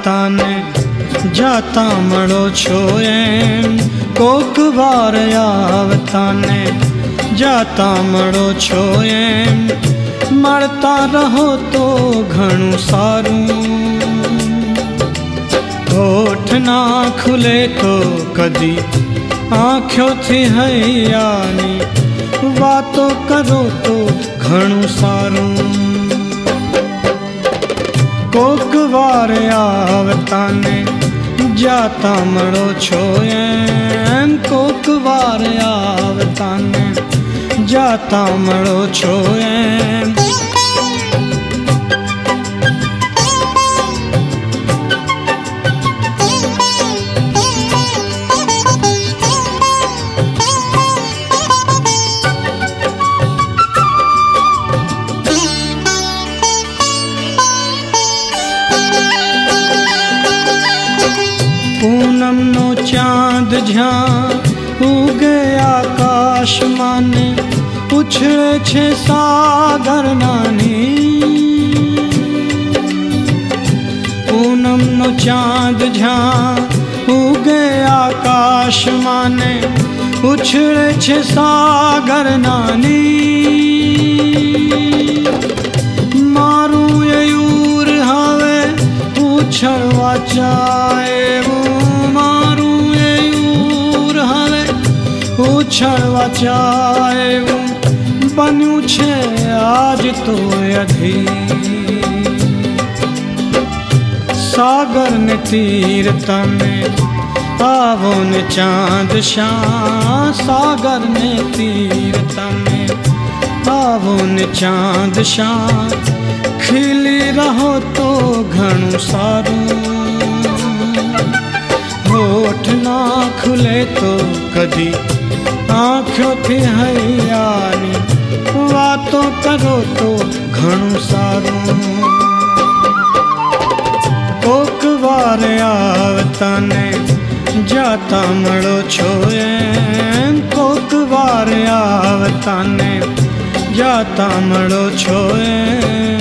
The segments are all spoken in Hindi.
आवताने जाता मड़ो छोएं कोक बार आवताने जाता मड़ो छोएं मरता रहो तो घणु सारूं होठ ना खुले तो कदी आँखों थी हयानी वातो करो तो घणु सारूं कोक बार आवताने जाता मड़ो छोएं कोक बार आवताने जाता मड़ो छोएं पूनम नो चांद झा उगे आकाश माने उछळे छे सागर नानी पूनम नो चांद झा उगे आकाश माने उछळे छे सागर नानी मारू यूर हवे उछळवा चाहे उछळवा चाहे बन्यू छे आज तो अधी सागर ने तीर तमे आवो ने चांद शां सागर ने तीर तमे आवो ने चांद शां खिली रहो तो घणु सारूं होठ ना खुले तो कदी आँखों थी हयानी वातो करो तो घणु सारूं कोक बार आवताने जाता मड़ो छोएं कोक बार आवताने जाता मड़ो छोएं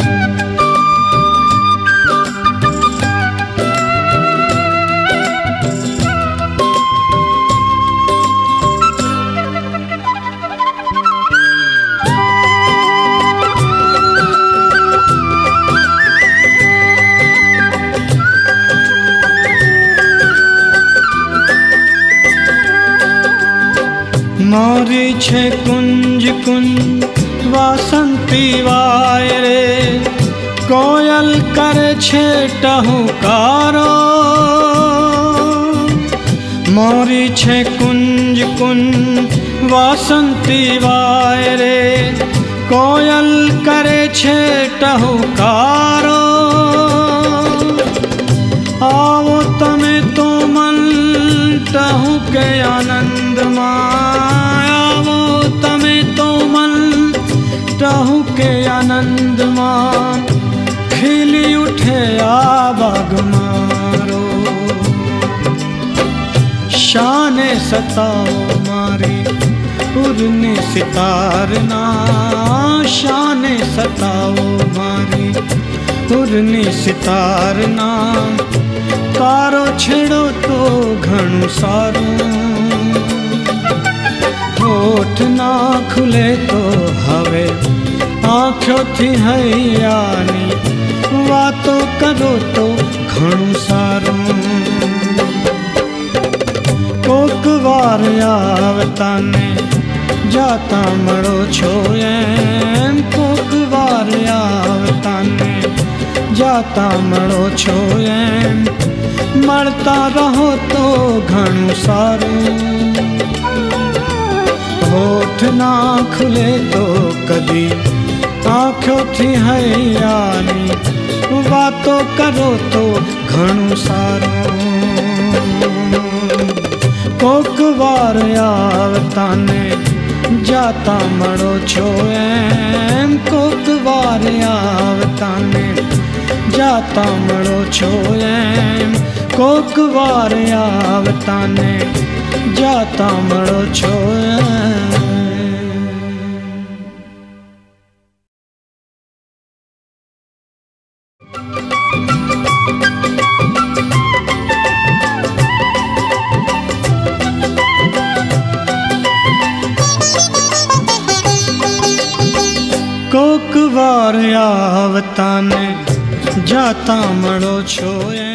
मोरी छे कुंज कुंज वासंती वाय रे कोयल करे छे टहुकारो मोरी छे कुंज कुंज वासंती वाय रे कोयल करे छे टहुकारो आवो तमे तो मन टहुके आनंद आवो तमे तो मन टहुके आनंद खिली उठे आबाग मारो शाने सताओ मारी उड़ने सितारना शाने सताओ मारी उड़ने सितारना कारो छेड़ो तो घणु सारूं होठ ना खुले तो हवे आँखों थी हयानी वातो करो तो घणु सारूं कोक बार आवताने जाता मड़ो छोएं कोक बार आवताने जाता मड़ो छोएं मरता रहो तो घणु सारूं होठ ना खुले तो कदी आँखों थी हयानी वातो करो तो घणु सारूं कोक बार आवताने जाता मड़ो छोएं कोक बार आवताने जाता मड़ो छोएं कोक बार आवताने जाता मड़ो छोएं। वार आवताने जाता मड़ो छोए।